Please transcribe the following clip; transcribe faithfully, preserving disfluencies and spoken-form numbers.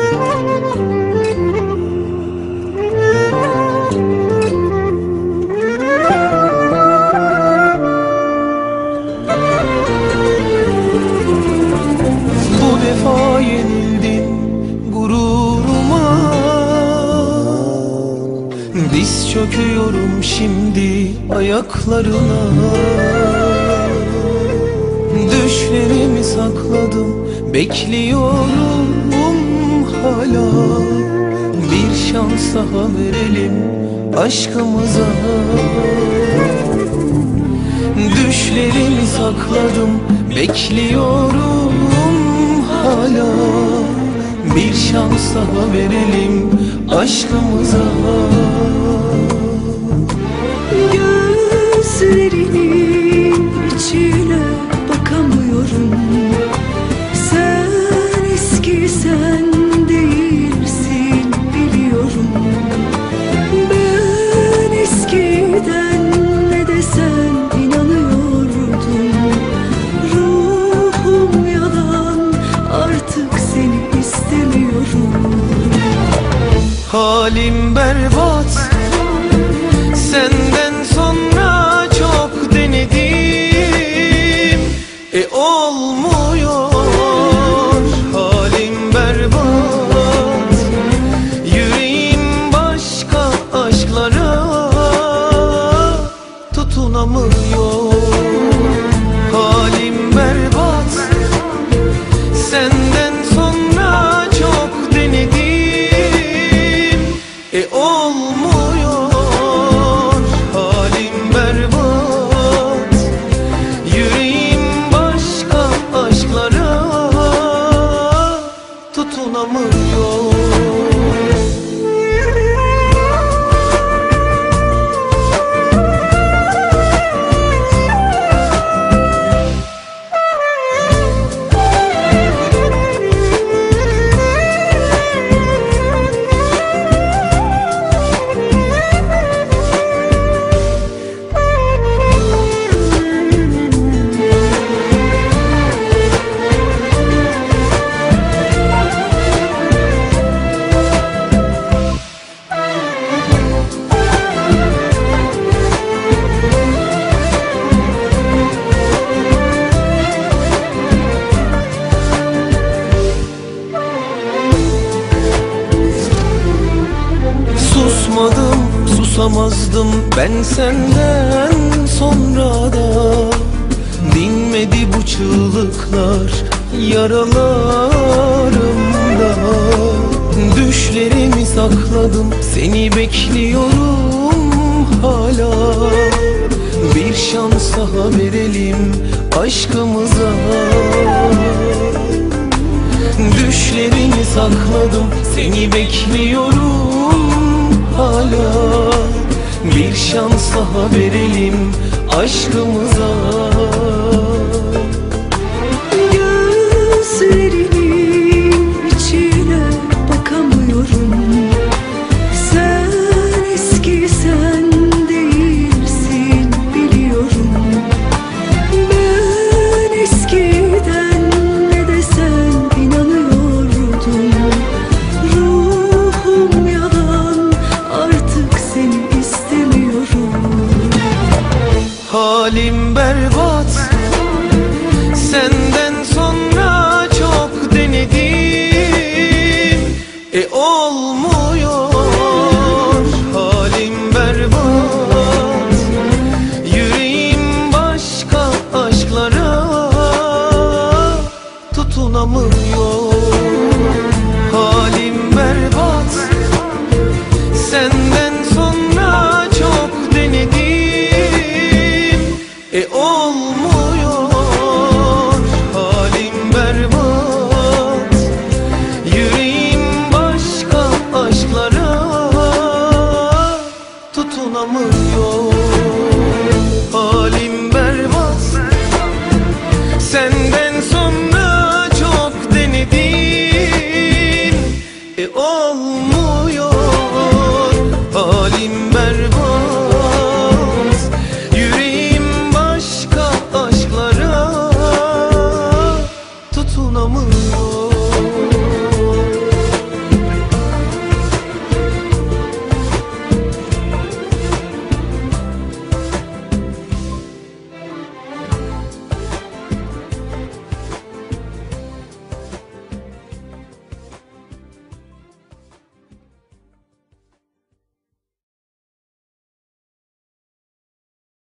Bu defa yenildin gururuma, diz çöküyorum şimdi ayaklarına. Düşlerimi sakladım, bekliyorum hala. Bir şans daha verelim aşkımıza. Düşlerimi sakladım, bekliyorum hala. Bir şans daha verelim aşkımıza. Gözlerinin içine bakamıyorum. Sen eski sen değilsin biliyorum. Ben eskiden ne desen inanıyordum. Ruhum yalan, artık seni istemiyorum. Halim berbat, senden sonra çok denedim, e olmuyor. Halim berbat, yüreğim başka aşklara tutunamıyor. Halim berbat, senden sonra çok denedim, e olmuyor. Halim berbat, yüreğim başka aşklara tutunamıyor. Susmadım, susamazdım ben senden sonra da. Dinmedi bu çığlıklar yaralarımda. Düşlerimi sakladım, seni bekliyorum hala. Bir şans daha verelim aşkımıza. Düşlerimi sakladım, seni bekliyorum hala. Bir şans daha verelim aşkımıza.